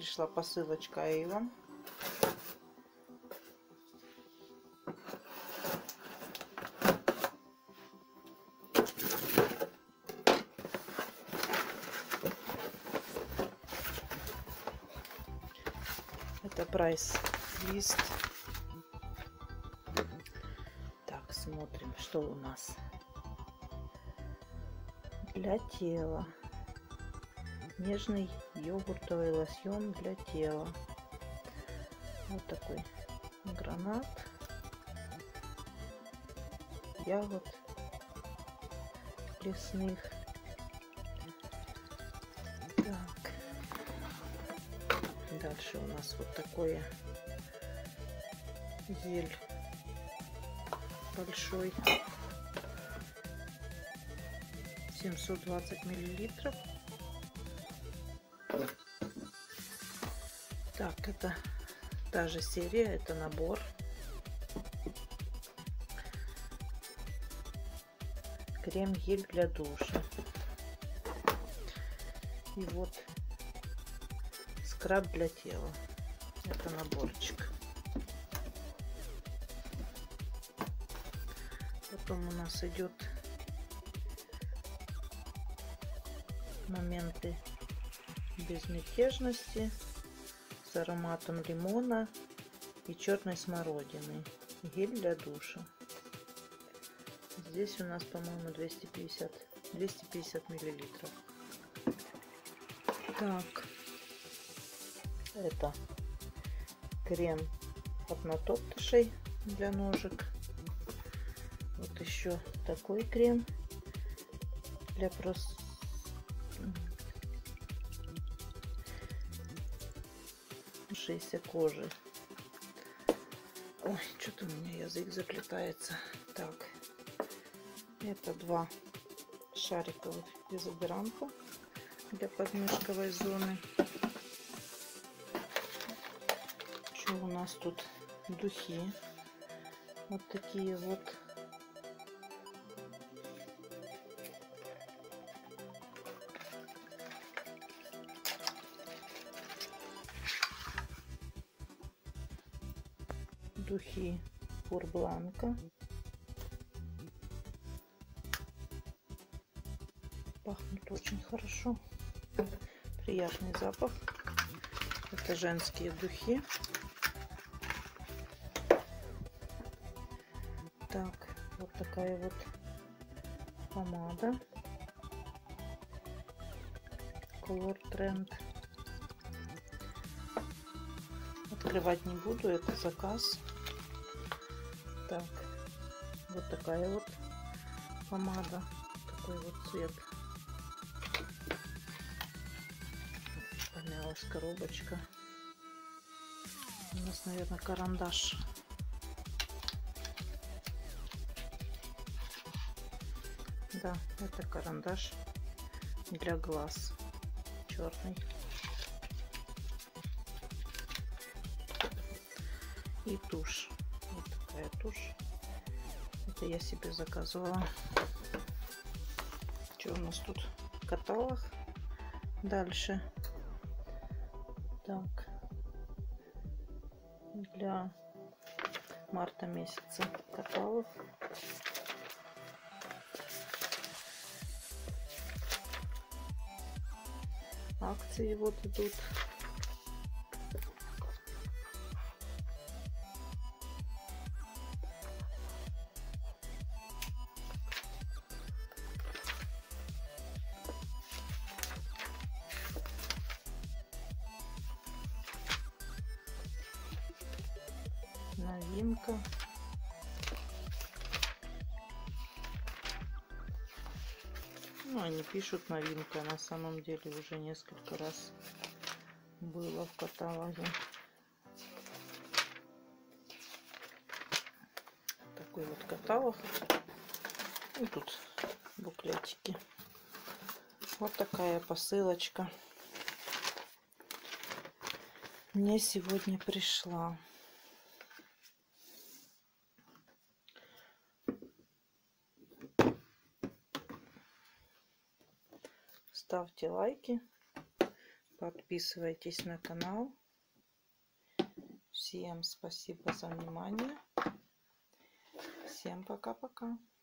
пришла посылочка Avon. Это прайс-лист. Так, смотрим, что у нас. Для тела. Нежный йогуртовый лосьон для тела. Вот такой гранат, ягод лесных. Так. Дальше у нас вот такое гель большой, 720 миллилитров. Так, это та же серия, это набор. Крем-гель для душа. И вот скраб для тела. Это наборчик. Потом у нас идет моменты безмятежности с ароматом лимона и черной смородины. Гель для душа. Здесь у нас, по-моему, 250 миллилитров. Так, это крем от натоптышей для ножек. Вот еще такой крем для кожи. Ой, что-то у меня язык заплетается. Так, это 2 шариковых дезодоранта для подмышковой зоны. Что у нас тут? Духи. Вот такие вот. Духи Пур Бланка. Пахнут очень хорошо. Приятный запах. Это женские духи. Так, вот такая вот помада. Color Trend. Открывать не буду, это заказ. Так, вот такая вот помада, такой вот цвет. Помялась коробочка. У нас, наверное, карандаш. Да, это карандаш для глаз, черный. И тушь. Вот такая тушь. Это я себе заказывала. Что у нас тут? Каталог. Дальше. Так. Для марта месяца каталог. Акции вот идут. Новинка. Ну, они пишут новинка, на самом деле уже несколько раз было в каталоге. Такой вот каталог. И тут буклетики. Вот такая посылочка мне сегодня пришла. Ставьте лайки, Подписывайтесь на канал. Всем спасибо за внимание. Всем пока-пока.